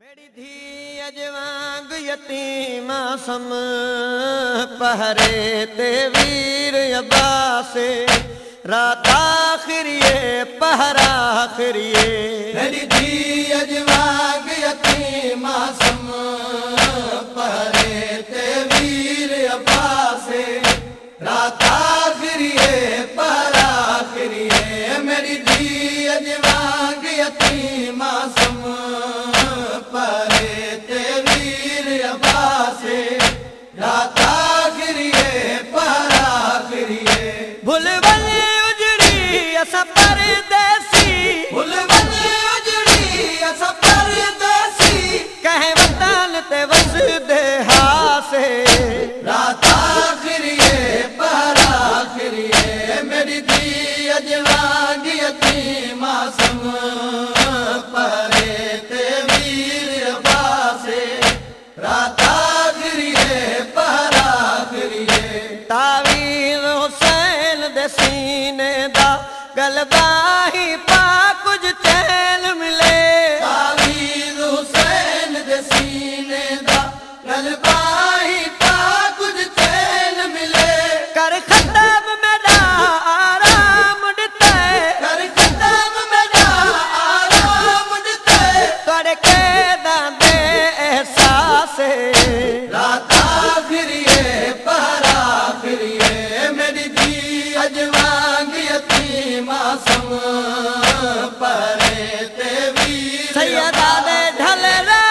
मेरी धी अजवांग यतीमा सम पहरे ते वीर अब्बासे रात आखिरिए पहरा आखिरिए। मेरी धी अजवांग यतीमा सम पहरे ते वीर अब्बासे रात आखिरिए पहरा आखिरिए। मेरी धी अजवांग यतीमा सम पहरे ते वीर अब्बासे रात आखिरिए पहरा आखिरिए। भुलवन उजड़ी असा परदेसी भुलवन उजड़ी असा परदेसी कहे वतन ते वस दे हासे रात आखिरिए पहरा आखिरिए। मेरी धी अजवांग यतीमा सम पहरे ते वीर अब्बासे रात आखिरिए पहरा आखिरिए। तावीज़ हुसैन दे सीने दा गलबा ही पा कुछ चैन मिले। तावीज़ हुसैन दे सीने दा गलबा ही पा कुछ चैन मिले। कर खत्म मेरा आराम दिते कर खत्म मेरा आराम दिते तोड़े कैदा दे एहसासे रात आखिरिए पहरा आखिरिए। मेरी धी अजवांग यतीमा सम पहरे ते वीर सैयदा दे ढल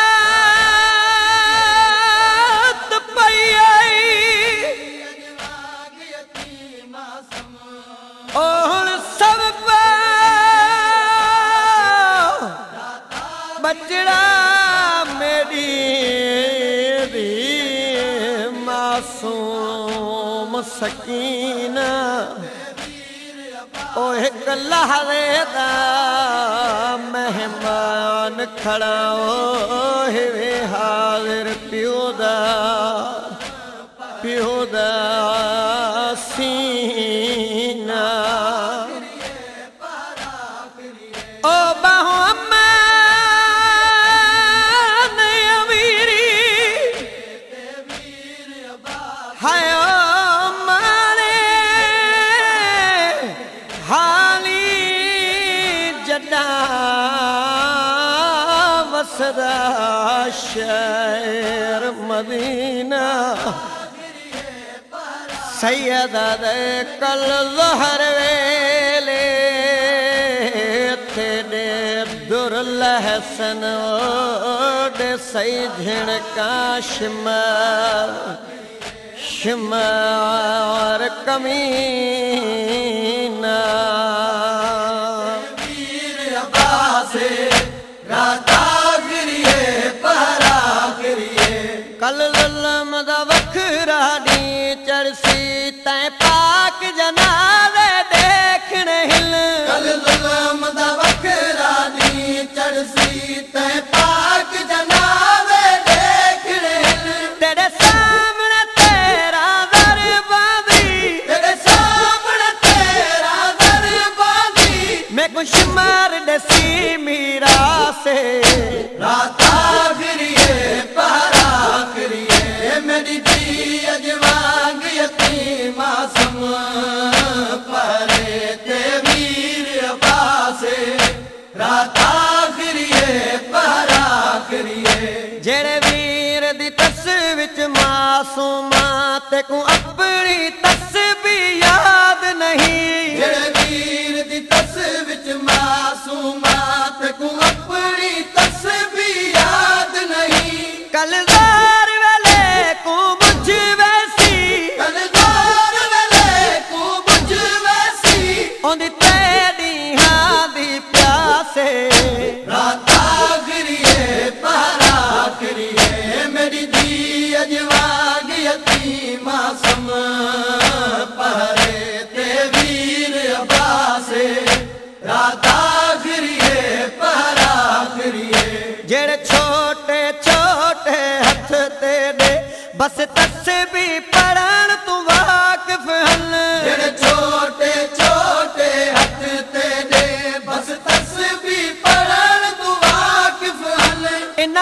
रात पई आई अजवांग यतीमा सम ओ हुण सब बचड़ा मेरी दी मासूम सकीना ओ एक लहरे दा मेहमान खड़ा ओ हिवे हाजिर प्यो दा सीना ओ बाहों हाय ओ माने हाली जदा वसदा शहर मदीना सैयदा दे कल ज़हर वेले तेरे दुर लहसन ओडे सई झिणका शिमार कमीना वीर अब्बासे रात आखिरिए पहरा आखिरिए। कल ज़ुल्म दा वखरा दी चढ़सी तैं पाक जनाज़े देखने हिल। कल ज़ुल्म दा वखरा दी चढ़सी तैं पाक जनाज़े देखने हिल। तेरे सामने तेरा दरबादी तेरे सामने तेरा दरबादी मैं कुछ मार दसी मीरा से रात आखिरिए पहरा आखिरिए। मेरी धी अजवांग यतीमा सम पहरे ते वीर अब्बासे रात आखिरिए पहरा आखिरिए। जेड़े वीर दी तस्वीर मासूमात को अपनी तस्वीर याद नहीं। जेड़े वीर दी तस्वीर मासूमात को अपनी तस्वीर याद नहीं। कलदार वाले को मुझ वैसी कलदार वेले को बुझ वैसी ओंदी तेरी हाँ दी प्यासे रात आखिरिए पहरा आखिरिए। मेरी धी अजवांग यतीमा सम पहरे ते वीर अब्बासे रात आखिरिए पहरा आखिरिए। जेड़े छोटे छोटे हथ तेरे बस तस्बीह पढ़न तू वाकिफ हन। जेड़े छोटे छोटे हथ तेरे बस तस्बीह पढ़न तू वाकिफ हन। इना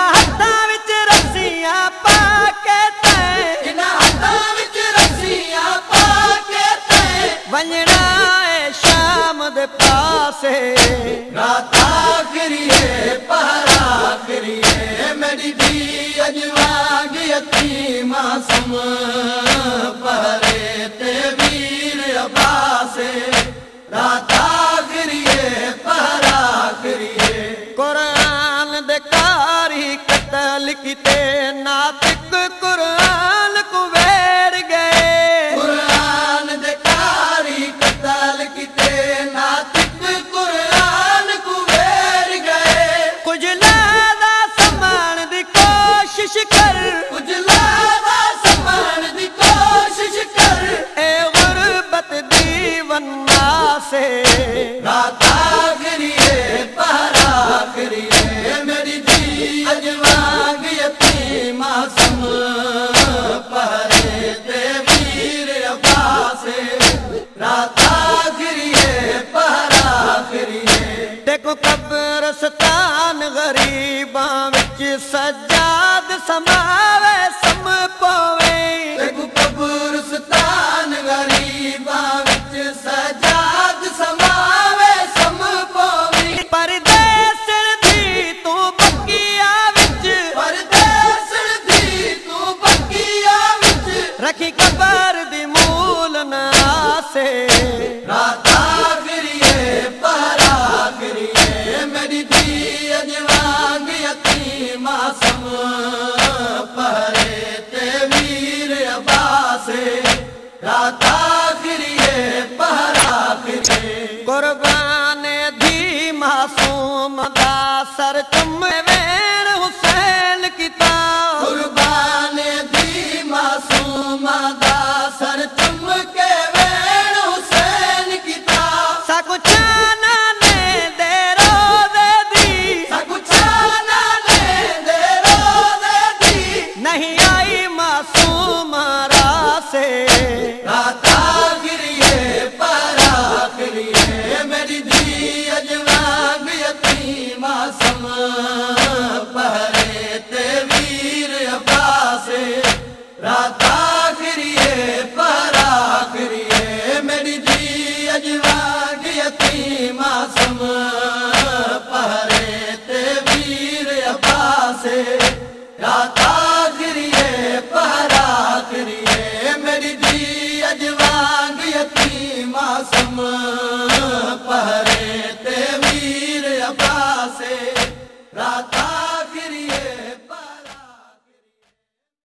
हत्थां विच रस्सियां पा के तैं जिन्हां हत्थां विच रस्सियां पा के तैं वंजणा है शाम दे पासे रात आखिरी पहरा आखिरी मेरी धी अजवाग यतीम मासूम पहरे ते वीर अब्बास रात आखिरी पहरा आखिरी कुरान दे कारी कतल किते नातिक कुरान को वेड़ गए कुरान दे कारी कतल किते नातिक कुरान को वेड़ गए कुछ लादा समान दी कोशिश कर कुछ लादा समान दी कोशिश कर ए गुरबत दी वन्ना से रात आखिरी पहरा आखिरी मेरी धी अजवाग यतीम मासूम पहरे ते वीर अब्बास रात आखिरी पहरा आखिरी देखो कब्रस्तान गरीबां विच सजाद समावे सम पवे देखो कब्रस्तान गरीबां विच सजाद समावे सम पवी परदेस दी तू बकिया विच परदेस दी तू बकिया विच रखी कबर दी मूल ना से रात आखिरी पहरा आखिरी मेरी धी अजवाग यतीम मासूम पहरे ते वीर अब्बास रात आखिरी पहरा आखिरी कुर्बान दी मासूम दा सर चुमे वेण हुसैन किता कुर्बान दी मासूम दा सर चुम के वेण हुसैन किता सकुचाना ने दे रोज़े दी सकुचाना ने दे रोज़े दी नहीं आई मासूम रासे रात आखिरी पहरा आखिरी मेरी धी अजवाग यतीम मासूम पहरे ते वीर अब्बास रात आखिरी पहरा आखिरी मेरी धी अजवाग यतीम मासूम पहरे ते वीर अब्बास रात